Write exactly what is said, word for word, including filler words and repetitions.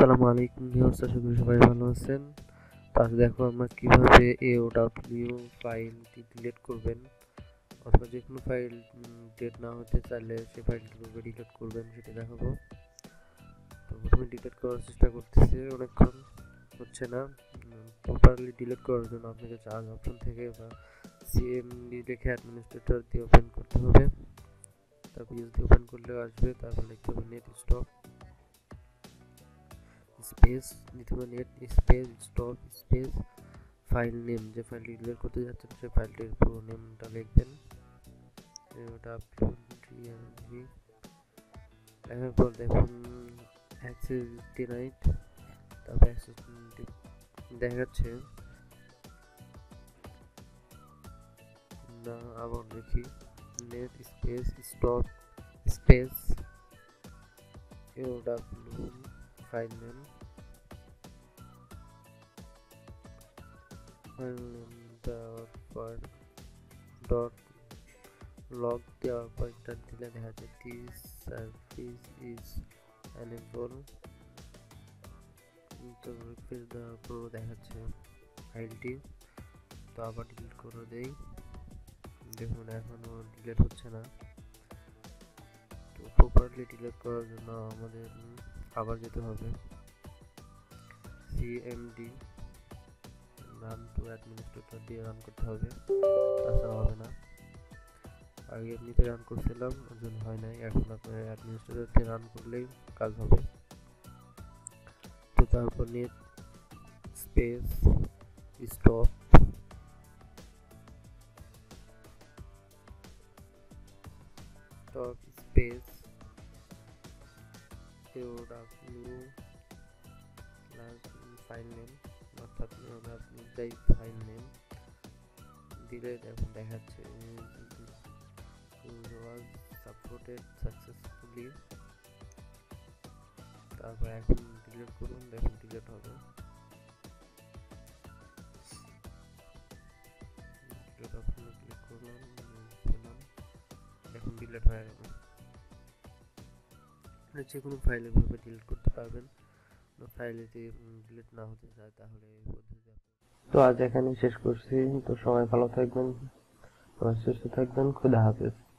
আসসালামু আলাইকুম ভিউয়ার্স, আশা করি সবাই ভালো আছেন। তো আজ দেখো আমরা কিভাবে এওডব্লিউ ফাইলটি ডিলিট করবেন, অথবা যে কোনো ফাইল ডিলিট না হতে চাইলে সেই ফাইলটি কিভাবে ডিলিট করবেন সেটা দেখাবো। তো প্রথমে ডিলিট করার চেষ্টা করতেছি, অনেকক্ষণ হচ্ছে না। প্রপারলি ডিলিট করার জন্য আপনাকে চার্জ অপশন থেকে বা সিএমডি লিখে অ্যাডমিনিস্ট্রেটর দিয়ে ওপেন করতে হবে। তারপর ইউজ দিয়ে ওপেন করলেও আসবে। তারপর লিখতে হবে নেট স্টপ স্পেস, দিতে হবে net space stop space file name, যে ফাইলটি ডিলিট করতে যাচ্ছেন সেই ফাইলটির পুরো নেমটা লিখবেন। লেখার পর দেখুন অ্যাক্সেস ডিনাইড, তারপর অ্যাক্সেস দেখাচ্ছে না। আবার দেখি net space stop space AOW file name, file name দেওয়ার পর ডট লগ দেওয়ার পর এন্টার দিলে দেখা যায় দিস সার্ভিস ইজ এনেবল। তো রিফ্রেশ দেওয়ার পর দেখাচ্ছে ফাইলটি। তো আবার ডিলিট করে দেই, দেখুন এখনো ডিলিট হচ্ছে না। তো প্রপারলি ডিলিট করার জন্য আমাদের আবার যেতে হবে সিএমডি রান টু অ্যাডমিনিস্ট্রেটর দিয়ে রান করতে হবে, তাছাড়া হবে না। আগে এমনিতে রান করছিলাম ওর জন্য হয় নাই, এখন আপনার অ্যাডমিনিস্ট্রেটর দিয়ে রান করলেই কাজ হবে। তো তারপর net space stop stop space AOW file name, অর্থাৎ আপনি যাই ফাইল নেম দিলে এখন দেখাচ্ছে was supported successfully। তারপর এখন ডিলিট করুন, দেখুন ডিলিট হবে। ডিলিট অপশনে ক্লিক করলাম, এখন ডিলিট হয়ে গেল। যে কোনো ফাইল এভাবে ডিলিট করতে পারবেন। ফাইল যদি ডিলিট না হতে চায় তাহলে এই পদ্ধতি। তো আজ এখানে শেষ করছি। তো সবাই ভালো থাকবেন, সুস্থ থাকবেন, খুদা হাফেজ।